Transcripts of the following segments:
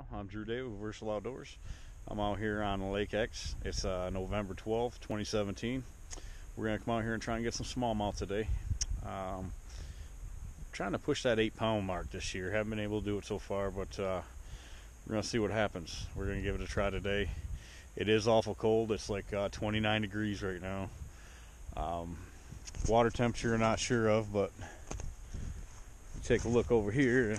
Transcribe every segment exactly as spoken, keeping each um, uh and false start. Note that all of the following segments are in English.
I'm Drew Day with Versatile Outdoors. I'm out here on Lake X. It's uh, November twelfth, twenty seventeen. We're going to come out here and try and get some smallmouth today. Um, trying to push that eight pound mark this year. Haven't been able to do it so far, but uh, we're going to see what happens. We're going to give it a try today. It is awful cold. It's like uh, twenty-nine degrees right now. Um, water temperature I'm not sure of, but take a look over here.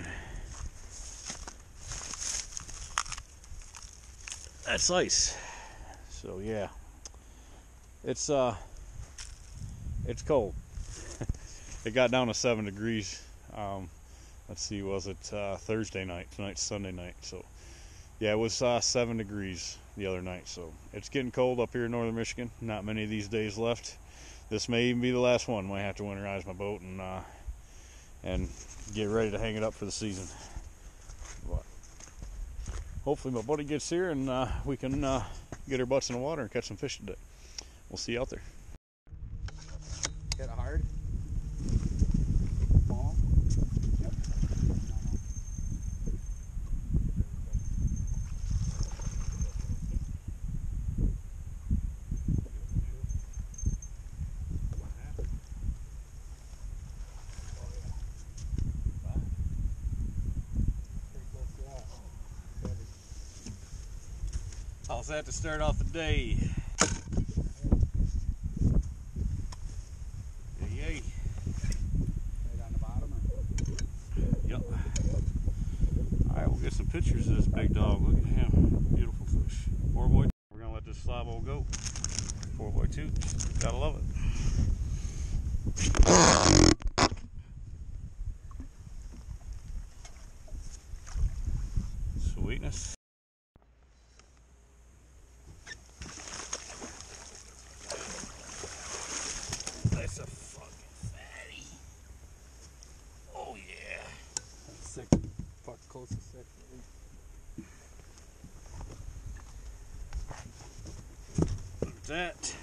That's ice. So yeah, it's uh it's cold. It got down to seven degrees. Um, let's see, was it uh, Thursday night? Tonight's Sunday night. So yeah, it was uh, seven degrees the other night. So it's getting cold up here in northern Michigan. Not many of these days left. This may even be the last one. Might have to winterize my boat and uh, and get ready to hang it up for the season. But hopefully my buddy gets here and uh, we can uh, get our butts in the water and catch some fish today. We'll see you out there. Hit it hard. Ball. Yep. How's that to start off the day? Yay. Right on the bottom? Or? Yep. Alright, we'll get some pictures of this big dog. Look at him. Beautiful fish. Four boy. We're going to let this slabo go. Four by two. Gotta love it. Sweetness. That's a fucking fatty. Oh yeah. That's sick. Fuck close to six. Look at that.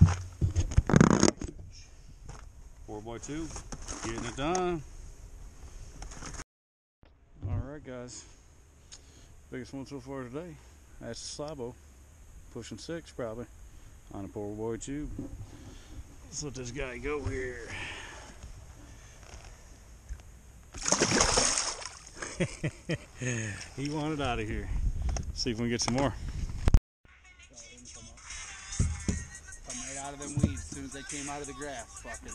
Four by two. Getting it done. Alright guys. Biggest one so far today. That's the slabo. Pushing six probably. On a four by two. Let's let this guy go here. He wanted out of here. See if we can get some more. Come right out of them weeds as soon as they came out of the grass. Fucking.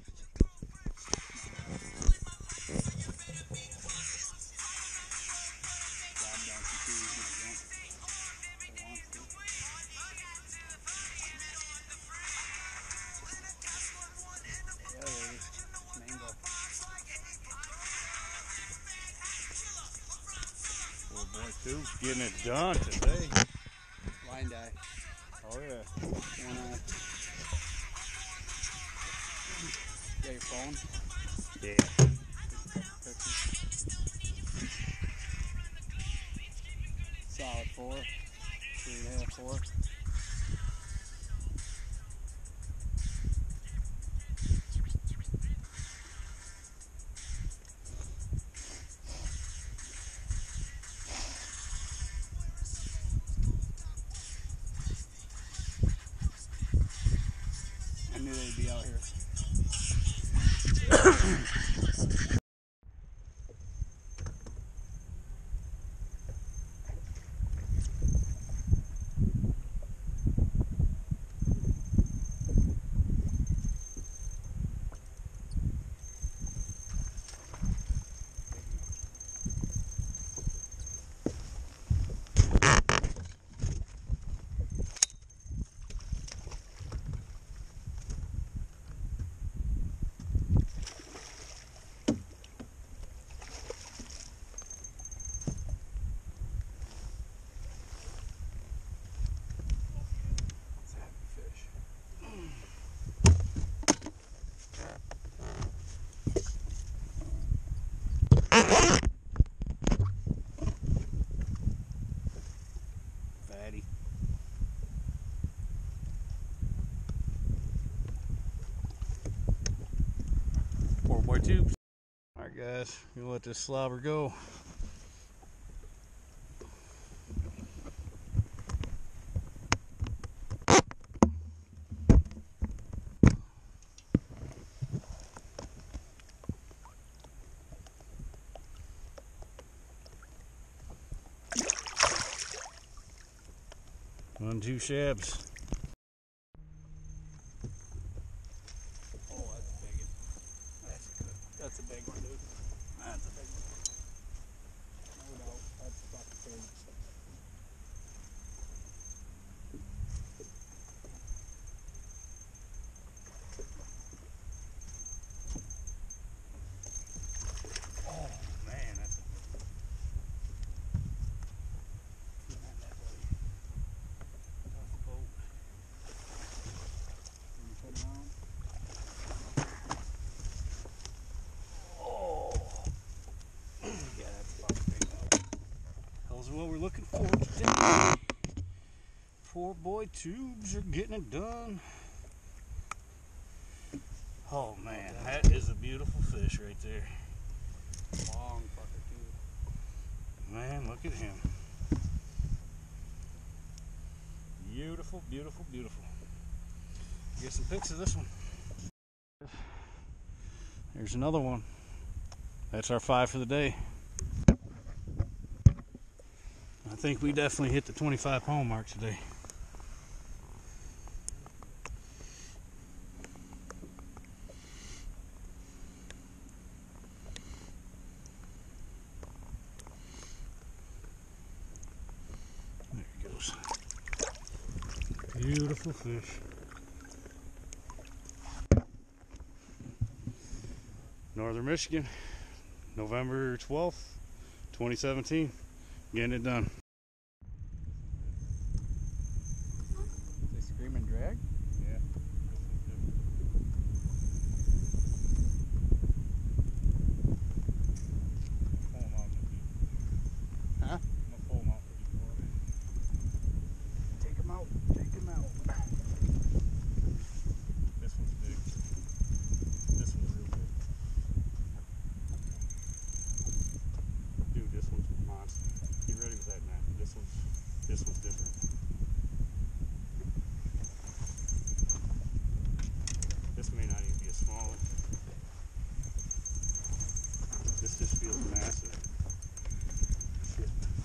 Two, getting it done today. Line dye. Oh yeah. Wanna get your phone? Yeah. Solid four. Three and a half, four. I knew they'd be out here. Fatty. Four by tubes. Alright guys, we'll let this slobber go. One, two shabs. Oh, that's a big one. That's good. That's a big one, dude. That's a big one. No doubt. That's fucking big. Oh man, that's a tough boat. Can you put it on? Oh, Yeah, that's fucking big one. those are what we're looking for today. Four boy tubes are getting it done. Oh man, that is a beautiful fish right there. Long fucker, too. Man, look at him. Beautiful, beautiful, beautiful. Get some pics of this one. There's another one. That's our five for the day. I think we definitely hit the twenty-five pound mark today. There he goes. Beautiful fish. Northern Michigan, November twelfth, twenty seventeen. Getting it done. They scream and drag? Yeah. Huh? Take him out. Take him out. This one's big. This one's real big. Dude, this one's a monster. He ready with that net. This one's this one's different. This may not even be a small one. This just feels massive. Shit.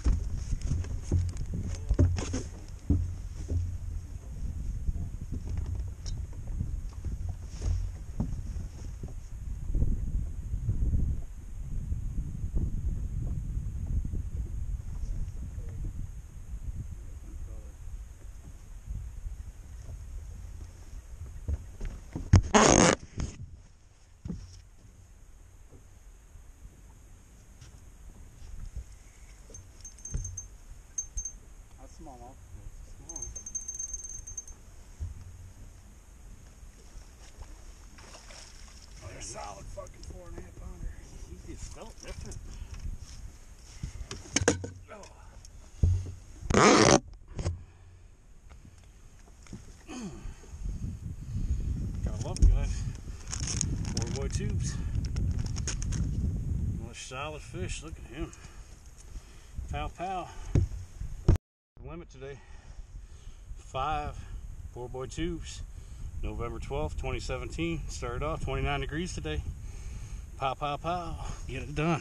That's smallmouth. Small. Oh, they're solid fucking four and a half pounder. He just felt different. Gotta love it, guys. Four boy tubes. Another solid fish. Look at him. Pow pow. The limit today. Five four boy tubes. November twelfth, twenty seventeen. Started off twenty-nine degrees today. Pow pow pow. Get it done.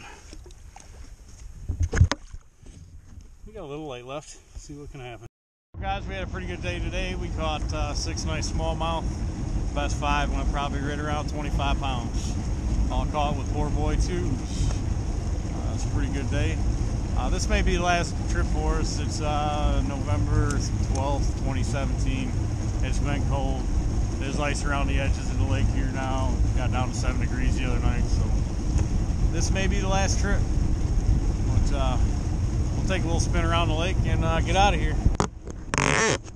We got a little light left. Let's see what can happen. Guys, we had a pretty good day today. We caught uh, six nice smallmouth. Best five went probably right around twenty-five pounds. All caught with four boy tubes. Uh, it's a pretty good day. Uh, this may be the last trip for us. It's uh, November twelfth, twenty seventeen. It's been cold. There's ice around the edges of the lake here now. It got down to seven degrees the other night, so this may be the last trip. But uh, we'll take a little spin around the lake and uh, get out of here.